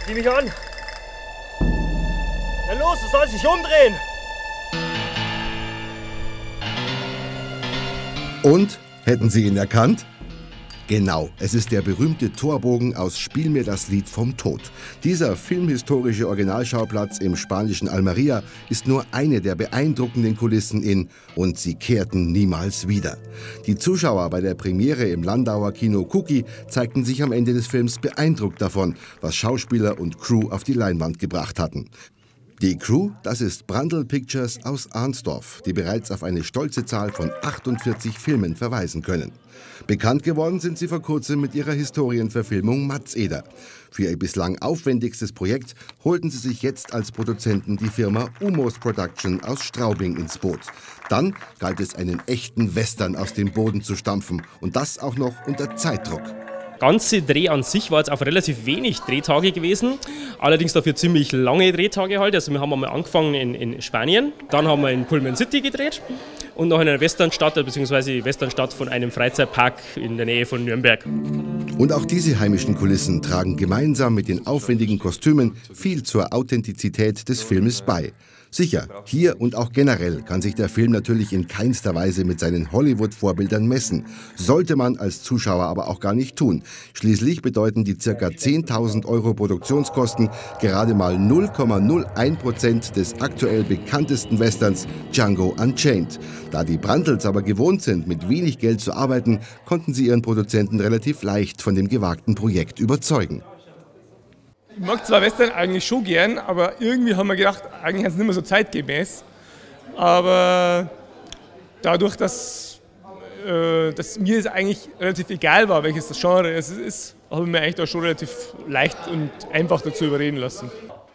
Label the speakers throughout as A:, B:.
A: Sieh mich an. Na los, du sollst dich umdrehen.
B: Und, hätten Sie ihn erkannt? Genau, es ist der berühmte Torbogen aus Spiel mir das Lied vom Tod. Dieser filmhistorische Originalschauplatz im spanischen Almería ist nur eine der beeindruckenden Kulissen in Und sie kehrten niemals wieder. Die Zuschauer bei der Premiere im Landauer Kino Cookie zeigten sich am Ende des Films beeindruckt davon, was Schauspieler und Crew auf die Leinwand gebracht hatten. Die Crew, das ist Brandl Pictures aus Arnsdorf, die bereits auf eine stolze Zahl von 48 Filmen verweisen können. Bekannt geworden sind sie vor kurzem mit ihrer Historienverfilmung Mads Eder. Für ihr bislang aufwendigstes Projekt holten sie sich jetzt als Produzenten die Firma Umos Production aus Straubing ins Boot. Dann galt es, einen echten Western aus dem Boden zu stampfen und das auch noch unter Zeitdruck.
C: Ganze Dreh an sich war jetzt auf relativ wenig Drehtage gewesen, allerdings dafür ziemlich lange Drehtage halt. Also wir haben einmal angefangen in Spanien, dann haben wir in Pullman City gedreht und noch in einer Westernstadt, bzw. Westernstadt von einem Freizeitpark in der Nähe von Nürnberg.
B: Und auch diese heimischen Kulissen tragen gemeinsam mit den aufwendigen Kostümen viel zur Authentizität des Filmes bei. Sicher, hier und auch generell kann sich der Film natürlich in keinster Weise mit seinen Hollywood-Vorbildern messen. Sollte man als Zuschauer aber auch gar nicht tun. Schließlich bedeuten die ca. 10.000 € Produktionskosten gerade mal 0,01% des aktuell bekanntesten Westerns Django Unchained. Da die Brandls aber gewohnt sind, mit wenig Geld zu arbeiten, konnten sie ihren Produzenten relativ leicht von dem gewagten Projekt überzeugen.
D: Ich mag zwar Western eigentlich schon gern, aber irgendwie haben wir gedacht, eigentlich ist es nicht mehr so zeitgemäß. Aber dadurch, dass mir es eigentlich relativ egal war, welches das Genre es ist, habe ich mir eigentlich da schon relativ leicht und einfach dazu überreden lassen.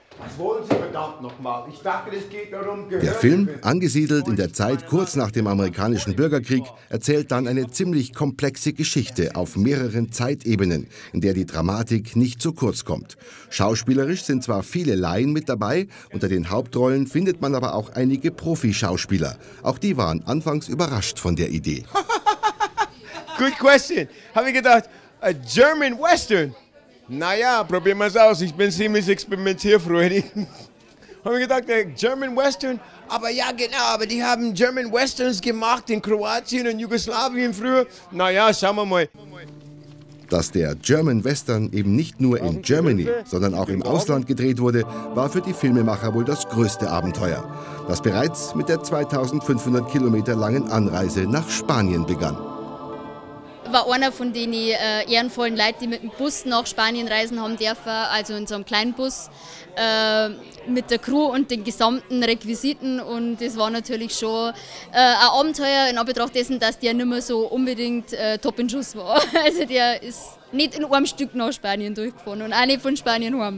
B: Der Film, angesiedelt in der Zeit kurz nach dem amerikanischen Bürgerkrieg, erzählt dann eine ziemlich komplexe Geschichte auf mehreren Zeitebenen, in der die Dramatik nicht zu kurz kommt. Schauspielerisch sind zwar viele Laien mit dabei, unter den Hauptrollen findet man aber auch einige Profi-Schauspieler. Auch die waren anfangs überrascht von der Idee.
E: Good question. Habe ich gedacht, a German Western. Naja, probieren wir es aus. Ich bin ziemlich experimentierfreudig. Habe ich gedacht, German Western? Aber ja, genau, aber die haben German Westerns gemacht in Kroatien und Jugoslawien früher. Naja, schauen wir mal.
B: Dass der German Western eben nicht nur in Germany, sondern auch im Ausland gedreht wurde, war für die Filmemacher wohl das größte Abenteuer, das bereits mit der 2500 Kilometer langen Anreise nach Spanien begann.
F: War einer von den ehrenvollen Leuten, die mit dem Bus nach Spanien reisen haben dürfen, also in so einem kleinen Bus mit der Crew und den gesamten Requisiten, und das war natürlich schon ein Abenteuer in Anbetracht dessen, dass der nicht mehr so unbedingt top in Schuss war. Also der ist nicht in einem Stück nach Spanien durchgefahren und auch nicht von Spanien heim.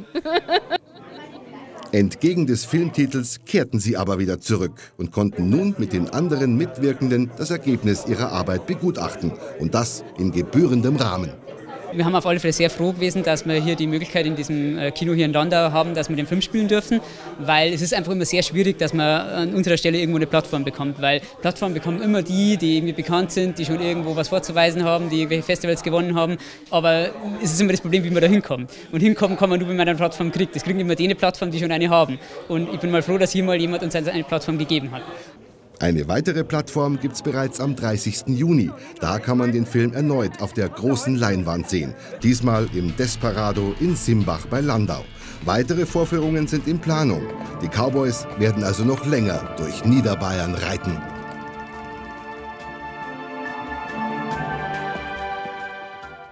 B: Entgegen des Filmtitels kehrten sie aber wieder zurück und konnten nun mit den anderen Mitwirkenden das Ergebnis ihrer Arbeit begutachten. Und das in gebührendem Rahmen.
G: Wir haben auf alle Fälle sehr froh gewesen, dass wir hier die Möglichkeit in diesem Kino hier in Landau haben, dass wir den Film spielen dürfen, weil es ist einfach immer sehr schwierig, dass man an unserer Stelle irgendwo eine Plattform bekommt, weil Plattformen bekommen immer die irgendwie bekannt sind, die schon irgendwo was vorzuweisen haben, die irgendwelche Festivals gewonnen haben, aber es ist immer das Problem, wie man da hinkommt. Und hinkommen kann man nur, wenn man eine Plattform kriegt. Das kriegen immer die Plattform, die schon eine haben. Und ich bin mal froh, dass hier mal jemand uns eine Plattform gegeben hat.
B: Eine weitere Plattform gibt's bereits am 30. Juni. Da kann man den Film erneut auf der großen Leinwand sehen. Diesmal im Desperado in Simbach bei Landau. Weitere Vorführungen sind in Planung. Die Cowboys werden also noch länger durch Niederbayern reiten.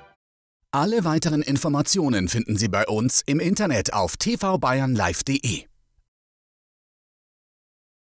H: Alle weiteren Informationen finden Sie bei uns im Internet auf tvbayernlive.de.